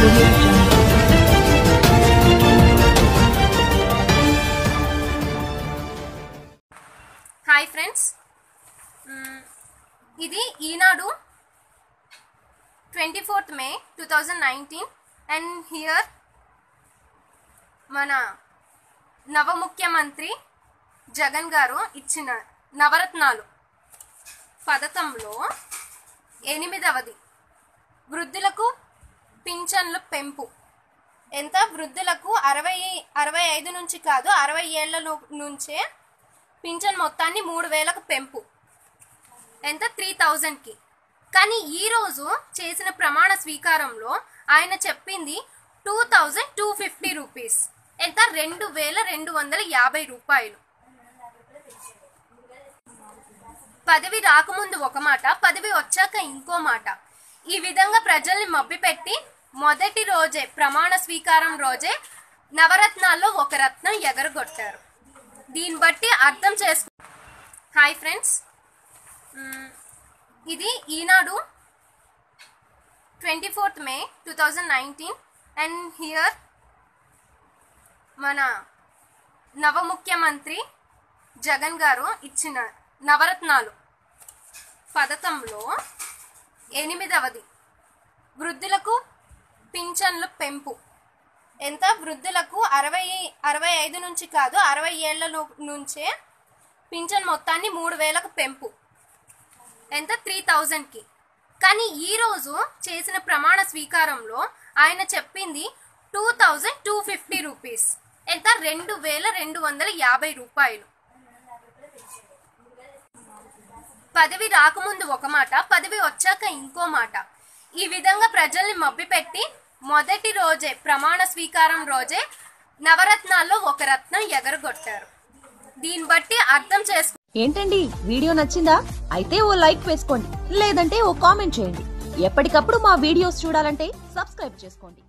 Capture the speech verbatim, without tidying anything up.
audio jungle. Hi friends, ఇది ఈనాడు twenty-fourth May twenty nineteen and here మన నవ ముఖ్యమంత్రి జగన్ గారు ఇచ్చిన నవరత్నాలు పథకంలో ఎనిమిదవది వృద్ధులకు పింఛన్ల పెంపు. ఎంత? వృద్ధులకు అరవై అరవై ఐదు నుంచి కాదు అరవై ఏళ్ల నుంచే పింఛన్ మొత్తాన్ని మూడు వేలకు పెంపు. ఎంత? త్రీ థౌజండ్కి. కానీ ఈరోజు చేసిన ప్రమాణ స్వీకారంలో ఆయన చెప్పింది two thousand two fifty rupees. ఎంత? రెండు వేల రెండు వందల యాభై రూపాయలు. పదవి రాకముందు ఒక మాట, పదవి వచ్చాక ఇంకో మాట. ఈ విధంగా ప్రజల్ని మభ్యపెట్టి మొదటి రోజే ప్రమాణ స్వీకారం రోజే నవరత్నాల్లో ఒక రత్నం ఎగరగొట్టారు. దీన్ని బట్టి అర్థం చేసుకో. హాయ్ ఫ్రెండ్స్, ఇది ఈనాడు twenty fourth May two thousand nineteen and here మన నవ ముఖ్యమంత్రి జగన్ గారు ఇచ్చిన నవరత్నాలు పథకంలో ఎనిమిదవది వృద్ధులకు పింఛన్ల పెంపు. ఎంత? వృద్ధులకు అరవై అరవై ఐదు నుంచి కాదు అరవై ఏళ్ల నుంచే పింఛన్ మొత్తాన్ని మూడు వేలకు పెంపు. ఎంత? త్రీ థౌజండ్కి. కానీ ఈరోజు చేసిన ప్రమాణ స్వీకారంలో ఆయన చెప్పింది two thousand two fifty rupees. ఎంత? రెండు వేల రెండు వందల యాభై రూపాయలు. పదవి రాకముందు ఒక మాట, పదవి వచ్చాక ఇంకో మాట. ఈ విధంగా ప్రజల్ని మభ్యపెట్టి మొదటి రోజే ప్రమాణ స్వీకారం రోజే నవరత్నాల్లో ఒక రత్నం ఎగరగొట్టారు. దీన్ని బట్టి అర్థం చేసుకో. ఏంటండి, వీడియో నచ్చిందా? అయితే ఓ లైక్ వేసుకోండి, లేదంటే ఓ కామెంట్ చేయండి. ఎప్పటికప్పుడు మా వీడియోస్ చూడాలంటే సబ్స్క్రైబ్ చేసుకోండి.